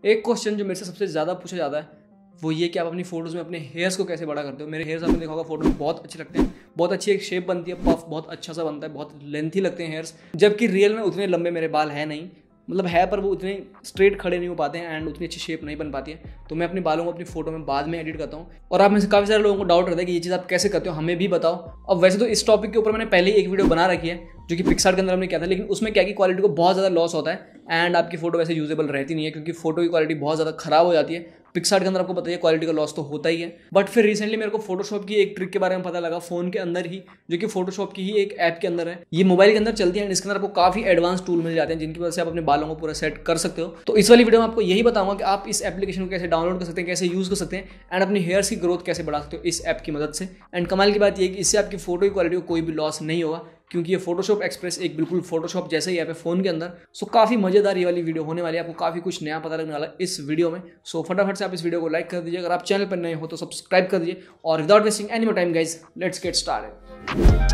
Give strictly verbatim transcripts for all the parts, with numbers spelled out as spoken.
एक क्वेश्चन जो मेरे से सबसे ज़्यादा पूछा जाता है वो ये कि आप अपनी फोटोज़ में अपने हेयर्स को कैसे बड़ा करते हो। मेरे हेयर्स आपने देखा होगा फोटो में बहुत अच्छे लगते हैं, बहुत अच्छी एक शेप बनती है, पफ बहुत अच्छा सा बनता है, बहुत लेंथी लगते हैं हेयर्स, जबकि रियल में उतने लंबे मेरे बाल है नहीं, मतलब है पर वो उतने स्ट्रेट खड़े नहीं हो पाते हैं एंड उतनी अच्छी शेप नहीं बन पाती है। तो मैं अपने बालों को अपनी फोटो में बाद में एडिट करता हूँ। और आप में से काफ़ी सारे लोगों को डाउट रहता है कि ये चीज़ आप कैसे करते हो, हमें भी बताओ। अब वैसे तो इस टॉपिक के ऊपर मैंने पहले ही एक वीडियो बना रखी है जो कि पिक्सार्ट के अंदर हमने किया था, लेकिन उसमें क्या की क्वालिटी को बहुत ज़्यादा लॉस होता है एंड आपकी फोटो वैसे यूजेबल रहती नहीं है क्योंकि फोटो की क्वालिटी बहुत ज़्यादा खराब हो जाती है। पिक्सार्ट के अंदर आपको बताइए क्वालिटी का लॉस तो होता ही है। बट फिर रिसेंटली मेरे को फोटोशॉप की एक ट्रिक के बारे में पता लगा फोन के अंदर ही, जो कि फोटोशॉप की ही एक ऐप के अंदर है। ये मोबाइल के अंदर चलती है एंड इसके अंदर आपको काफी एडवांस टूल मिल जाते हैं जिनकी वजह से आप अपने बालों को पूरा सेट कर सकते हो। तो इस वाली वीडियो में आपको यही बताऊंगा कि आप इस एप्लीकेशन को कैसे डाउनलोड कर सकते हैं, कैसे यूज कर सकते हैं एंड अपनी हेयर्स की ग्रोथ कैसे बढ़ा सकते हो इस ऐप की मदद से। एंड कमाल की बात यह है कि इससे आपकी फोटो की क्वालिटी को कोई भी लॉस नहीं होगा क्योंकि ये फोटोशॉप एक्सप्रेस एक बिल्कुल फोटोशॉप जैसे ही ऐप है फोन के अंदर। सो काफ़ी मजेदार ये वाली वीडियो होने वाली है, आपको काफ़ी कुछ नया पता लगने वाला है इस वीडियो में। सो फटाफट से आप इस वीडियो को लाइक कर दीजिए, अगर आप चैनल पर नए हो तो सब्सक्राइब कर दीजिए और without wasting any more time guys let's get started.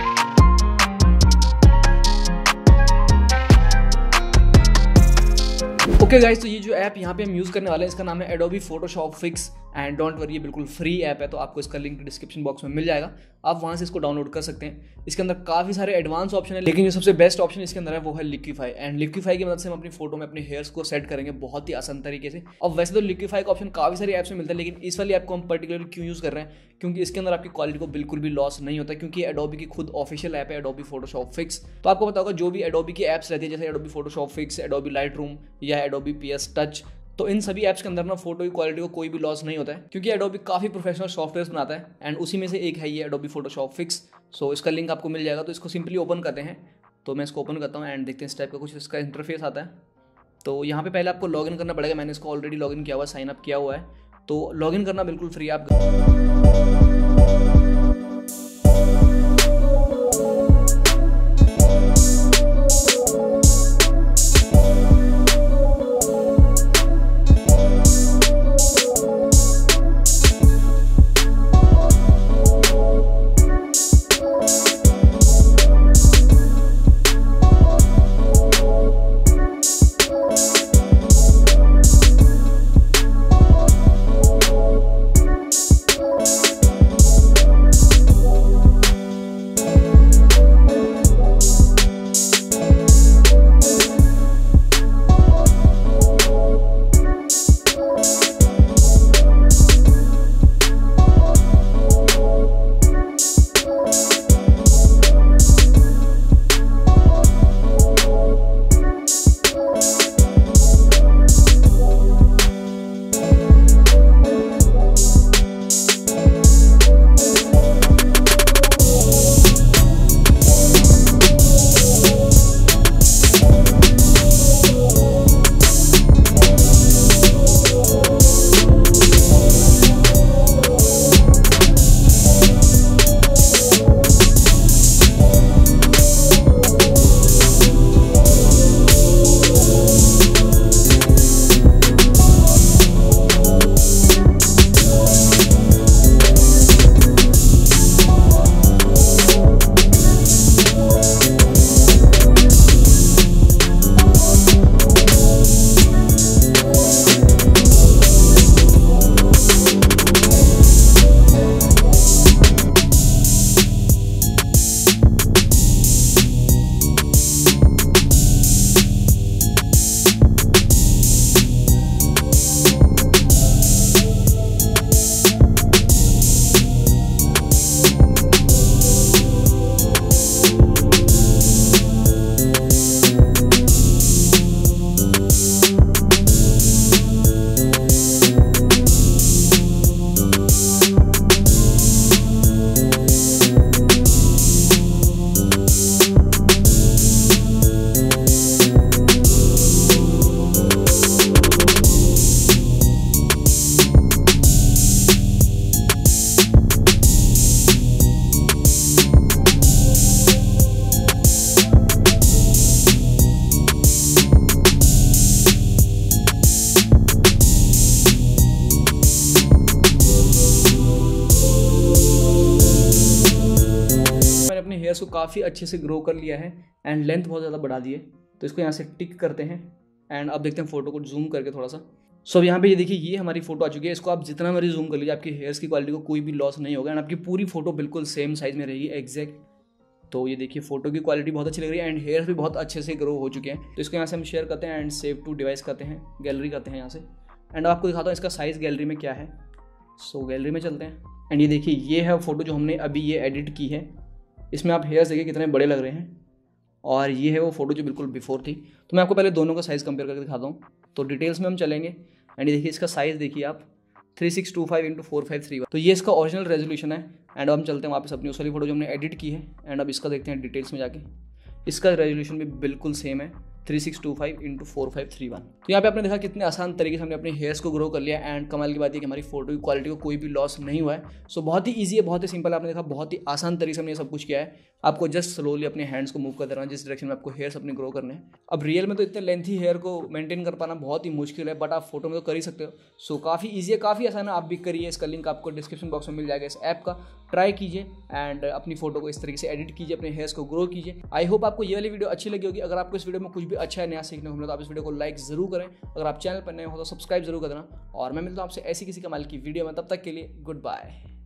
Okay guys, तो ये जो ऐप यहाँ पे हम यूज़ करने वाले हैं इसका नाम है Adobe Photoshop Fix and don't worry ये बिल्कुल फ्री ऐप है, तो आपको इसका लिंक डिस्क्रिप्शन बॉक्स में मिल जाएगा, आप वहाँ से इसको डाउनलोड कर सकते हैं। इसके अंदर काफ़ी सारे एडवांस ऑप्शन है, लेकिन जो सबसे बेस्ट ऑप्शन इसके अंदर है वो है लिक्विफाई। एंड लिक्विफाई की मदद से हम अपनी फोटो में अपने हेयर्स को सेट करेंगे बहुत ही आसान तरीके से। अब वैसे तो लिक्विफाई का ऑप्शन काफ़ी सारी ऐप्स में मिलता है, लेकिन इस वाली ऐप को हम पर्टिकुलरली क्यों यूज़ कर रहे हैं क्योंकि इसके अंदर आपकी क्वालिटी को बिल्कुल भी लॉस नहीं होता, क्योंकि एडोबी की खुद ऑफिशियल ऐप है एडोबी फोटोशॉप फिक्स। तो आपको पता होगा जो भी एडोबी की ऐप्स रहती है जैसे Adobe Photoshop Fix, Adobe Lightroom या एडोबी पी एस टच, तो इन सभी ऐप्स के अंदर ना फोटो की क्वालिटी को कोई भी लॉस नहीं होता है क्योंकि एडोबी काफ़ी प्रोफेशनल सॉफ्टवेयर बनाता है एंड उसी में से एक है ये एडोबी फोटोशॉप फिक्स। सो इसका लिंक आपको मिल जाएगा, तो इसको सिंपली ओपन करते हैं। तो मैं इसको ओपन करता हूँ एंड देखते हैं इस टाइप का कुछ इसका इंटरफेस आता है। तो यहाँ पे पहले आपको लॉगिन करना पड़ेगा, मैंने इसको ऑलरेडी लॉगिन किया हुआ है, साइन अप किया हुआ है। तो लॉगिन करना बिल्कुल फ्री आप हेयर्स को काफ़ी अच्छे से ग्रो कर लिया है एंड लेंथ बहुत ज़्यादा बढ़ा दी है। तो इसको यहाँ से टिक करते हैं एंड अब देखते हैं फोटो को जूम करके थोड़ा सा। सो so, यहाँ पे ये देखिए ये हमारी फोटो आ चुकी है। इसको आप जितना मर्जी जूम कर लीजिए, आपकी हेयर्स की क्वालिटी को कोई भी लॉस नहीं होगा एंड आपकी पूरी फोटो बिल्कुल सेम साइज में रहेगी एग्जैक्ट। तो ये देखिए फोटो की क्वालिटी बहुत अच्छी लग रही है एंड हेयर्स भी बहुत अच्छे से ग्रो हो चुके हैं। तो इसको यहाँ से हम शेयर करते हैं एंड सेव टू डिवाइस करते हैं, गैलरी करते हैं यहाँ से एंड आपको दिखाता हूँ इसका साइज़ गैलरी में क्या है। सो so, गैलरी में चलते हैं एंड ये देखिए ये है फोटो जो हमने अभी ये एडिट की है। इसमें आप हेयर्स देखिए कितने बड़े लग रहे हैं और ये है वो फोटो जो बिल्कुल बिफोर थी। तो मैं आपको पहले दोनों का साइज़ कंपेयर करके दिखाता हूँ। तो डिटेल्स में हम चलेंगे एंड ये देखिए इसका साइज़ देखिए आप three six two five into four five three one. तो ये इसका ओरिजिनल रेजोल्यूशन है एंड अब हम चलते हैं वापस अपनी उस वाली फोटो जो हमने एडिट की है एंड अब इसका देखते हैं डिटेल्स में जाके। इसका रेजोल्यूशन भी बिल्कुल सेम है three six two five into four five three one. तो यहाँ पे आपने देखा कितने आसान तरीके से हमने अपने हेयर्स को ग्रो कर लिया एंड कमाल की बात है कि हमारी फोटो की क्वालिटी को कोई भी लॉस नहीं हुआ है। सो बहुत ही ईजी है, बहुत ही सिंपल है। आपने देखा बहुत ही आसान तरीके से हमने ये सब कुछ किया है। आपको जस्ट स्लोली अपने हैंड्स को मूव कर देना जिस डायरेक्शन में आपको हेयर्स अपने ग्रो करने हैं। अब रियल में तो इतने लेंथी हेयर को मेंटेन कर पाना बहुत ही मुश्किल है, बट आप फोटो में तो कर ही सकते हो। सो काफ़ी ईजी है, काफ़ी आसान है, आप भी करिए। इसका लिंक आपको डिस्क्रिप्शन बॉक्स में मिल जाएगा इस ऐप का। ट्राई कीजिए एंड अपनी फोटो को इस तरीके से एडिट कीजिए, अपने हेयर्स को ग्रो कीजिए। आई होप आपको ये वाली वीडियो अच्छी लगी होगी। अगर आपको इस वीडियो में कुछ भी अच्छा है नया सीखने को मिला तो आप इस वीडियो को लाइक जरूर करें। अगर आप चैनल पर नए हो तो सब्सक्राइब जरूर कर देना और मैं मिलता हूँ आपसे ऐसी किसी कमाल की वीडियो में। तब तक के लिए गुड बाय।